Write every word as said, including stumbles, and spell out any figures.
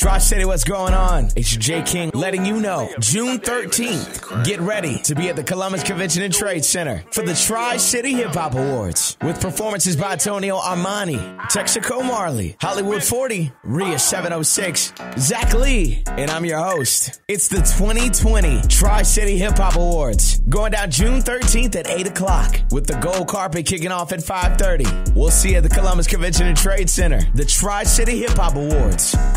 Tri-City, what's going on? It's your J King letting you know. June thirteenth, get ready to be at the Columbus Convention and Trade Center for the Tri-City Hip Hop Awards with performances by Tonio Armani, Texaco Marley, Hollywood forty, Rhea seven oh six, Zach Lee, and I'm your host. It's the twenty twenty Tri-City Hip Hop Awards going down June thirteenth at eight o'clock with the gold carpet kicking off at five thirty. We'll see you at the Columbus Convention and Trade Center, the Tri-City Hip Hop Awards.